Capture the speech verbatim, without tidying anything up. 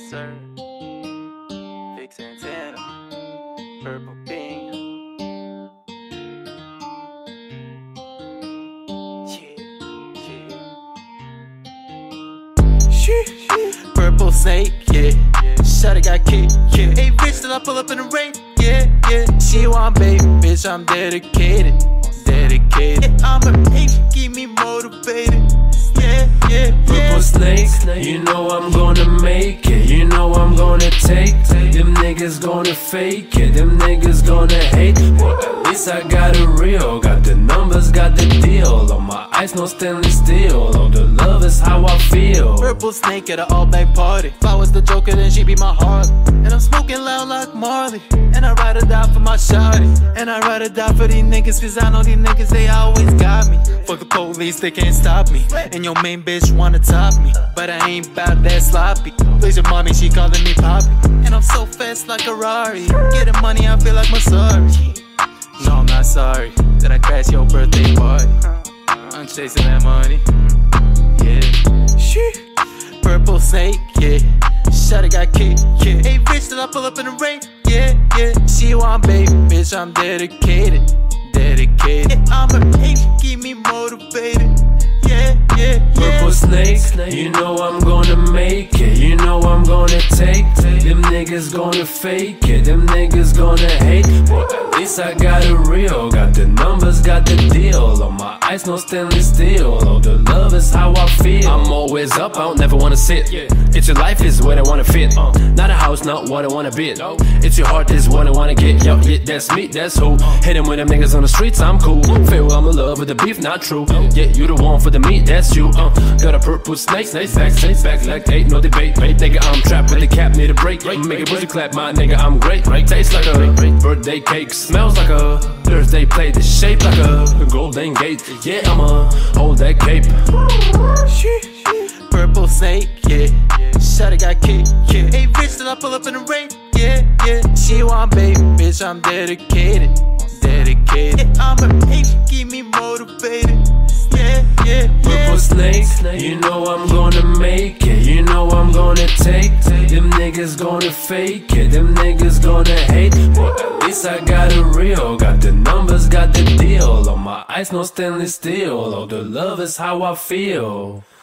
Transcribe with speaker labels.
Speaker 1: sir. Big Santana, Purple Bean. Yeah, yeah. Shit, Purple Snake, yeah. Shawty got kicked, yeah. Hey, bitch, till I pull up in the rain, yeah, yeah. She want baby, bitch, I'm dedicated, dedicated. Yeah, I'm a bitch, keep me motivated. Yeah, yeah, yeah.
Speaker 2: Purple Snake, you know I'm gonna make it. You know I'm gonna take them niggas gonna fake it. Them niggas gonna hate. Well, at least I got it real. Got the numbers, got the deal. On my eyes, no stainless steel. Oh, the love is how I feel.
Speaker 1: Purple Snake at an all-black party. If I was the Joker, then she be my heart. And I'm smoking loud like Marley. And I ride or die for my shawty. And I ride or die for these niggas, cause I know these niggas, they always got me. Fuck the police, they can't stop me. And your main bitch wanna top me, but I ain't bout that sloppy. Please your mommy, she calling me Poppy. And I'm so fast like a Rari. Getting money, I feel like Masari. No, I'm not sorry that I crashed your birthday party. I'm chasing that money. Yeah. Shit. Purple Snake, yeah. Shawty got kicked, yeah. Hey, bitch, till I pull up in the rain, yeah, yeah. She want baby, bitch, I'm dedicated, dedicated. Yeah, I'm a bitch, keep me motivated. Yeah, yeah, yeah.
Speaker 2: Purple Snake, you know I'm gonna make it. You know I'm gonna take them niggas gonna fake it. Them niggas gonna hate. Well, at least I got it real. Got the numbers, got the deal. On my eyes, no stainless steel. Oh, the love is how I feel. I'm always up, I don't never wanna sit. It's your life is what I wanna fit. Uh, not a house, not what I wanna bid. It's your heart is what I wanna get. Yo, yeah, that's me, that's who. Hit 'em with them niggas on the streets, I'm cool. Feel I'm in love with the beef, not true. Yeah, you the one for the meat, that's you. Uh, got a purple snake, snake back, snake back like eight, no debate. Wait, nigga, I'm trapped with the cap, need a break. Make a pussy clap, my nigga, I'm great. Tastes like a birthday cake, smells like a Thursday plate, the shape like a Golden Gate. Yeah, I'ma hold that cape.
Speaker 1: Purple Snake, yeah. Shawty got kicked, yeah. Hey, bitch, till I pull up in the rain, yeah, yeah. She want baby, bitch, I'm dedicated, dedicated. Yeah, I'm a bitch, keep me motivated. Yeah, yeah, yeah.
Speaker 2: Purple Snake, you know I'm gonna make it. You know I'm gonna take them niggas gonna fake it. Them niggas gonna hate. Well, at least I got it real. Got the numbers, got the deal. On my eyes, no stainless steel. Oh, the love is how I feel.